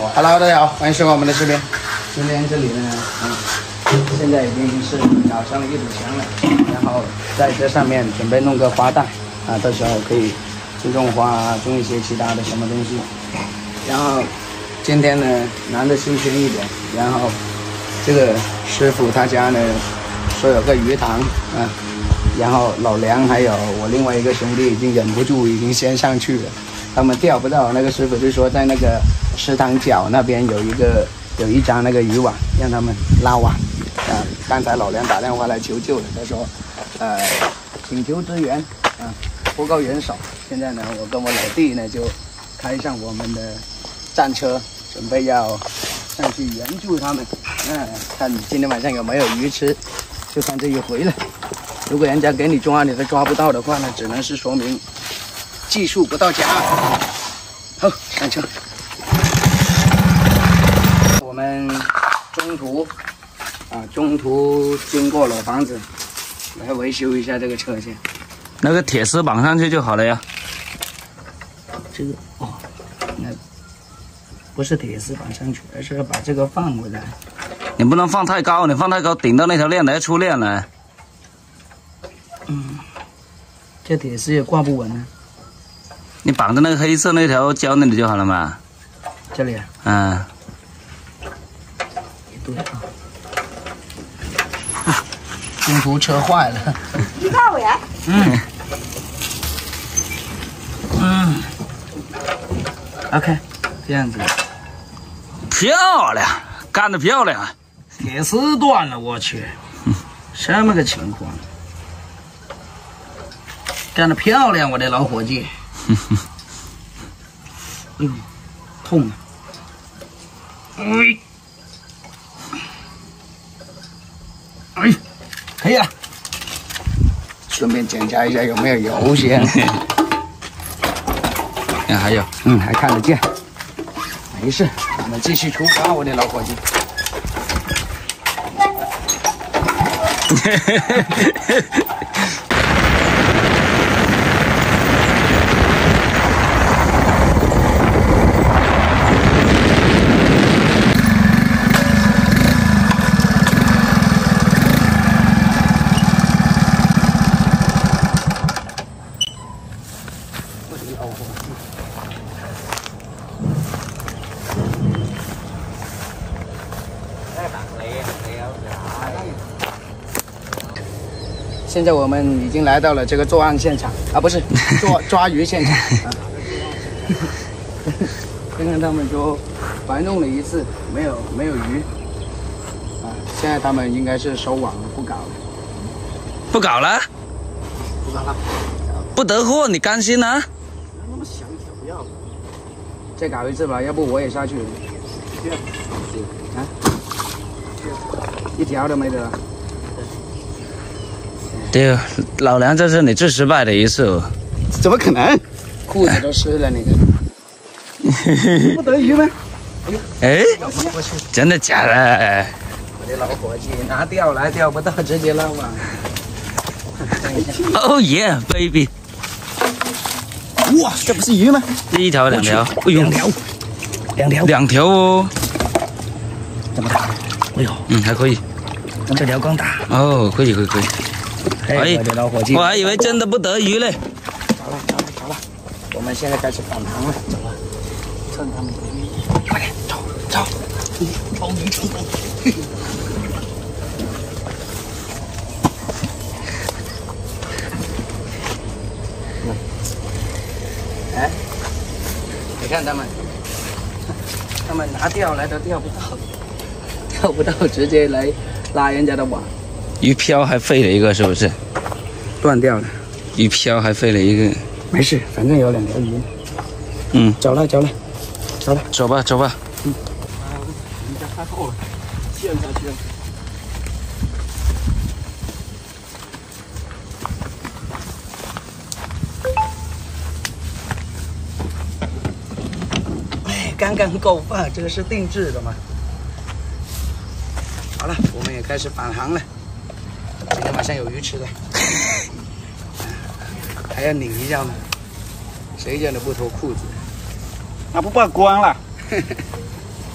Hello， 大家好，欢迎收看我们的视频。今天这里呢，现在已经是搞上了一堵墙了，然后在这上面准备弄个花档啊，到时候可以种花，种一些其他的什么东西。然后今天呢，难得新鲜一点，然后这个师傅他家呢说有个鱼塘啊，然后老梁还有我另外一个兄弟已经忍不住，已经先上去了。他们钓不到，那个师傅就说在那个池塘角那边有一张那个渔网，让他们拉网。刚才老梁打电话来求救了，他说，请求支援啊，不够人手。现在呢，我跟我老弟呢就开上我们的战车，准备要上去援助他们。看今天晚上有没有鱼吃，就看这一回了。如果人家给你抓，你都抓不到的话呢，只能是说明技术不到家。好，上车。我们中途经过老房子，来维修一下这个车先。 那个铁丝绑上去就好了呀。 这个那不是铁丝绑上去，而是要把这个放回来。 你不能放太高，你放太高顶到那条链子要出链了。 这铁丝也挂不稳啊。 你绑着那个黑色那条胶那里就好了嘛。 这里啊。也对啊。中途车坏了。 你干我呀 ？OK， 这样子。 漂亮，干得漂亮。 铁丝断了，我去，什么个情况？干得漂亮，我的老伙计。痛啊！可以了。顺便检查一下有没有油先。 还有， 还看得见。没事，我们继续出发，我的老伙计。现在我们已经来到了这个作案现场啊，不是抓鱼现场。刚刚他们说白弄了一次，没有鱼啊，现在他们应该是收网了，不搞了。 不搞了？ 不搞了。 不得货，你甘心啊？ 那么想一条不要了，再搞一次吧，要不我也下去。一条都没得了。 对，老梁这是你最失败的一次哦。 怎么可能？裤子都湿了，你看。不得鱼吗？ 哎，真的假的？ 我的老伙计，拿钓来钓不到，直接捞网。 Oh yeah, baby！ 哇，这不是鱼吗？ 一条两条， 哎呦，两条哦。 这么大？哎呦， 还可以。 这条更大。 哦，可以。 哎，我的老伙计， 我还以为真的不得鱼嘞。 好了，我们现在开始返航了，走了，趁他们不注意，快点走，包鱼成功。哎，你看他们拿钓来都钓不到，直接来拉人家的网。 鱼漂还废了一个，是不是？ 断掉了。 鱼漂还废了一个。 没事，反正有两条鱼。走了。 走吧。 人家太厚了，陷下去了。刚刚够放，这个是定制的嘛。好了，我们也开始返航了。今天晚上有鱼吃的，还要拧一下吗？谁叫你不脱裤子？ 那不曝光了。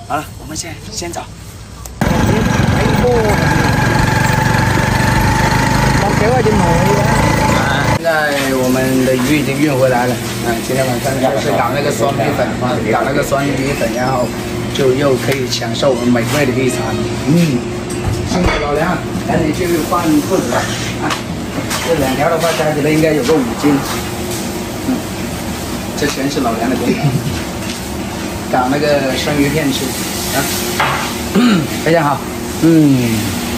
好了，我们先走。现在我们的鱼已经运回来了。今天晚上就是搞那个酸米粉，搞那个酸米粉，然后就又可以享受我们美味的一餐。辛苦老梁，赶紧去换裤子了啊！这2条的话加起来应该有个5斤。这全是老梁的功劳。搞那个生鱼片吃啊，非常好。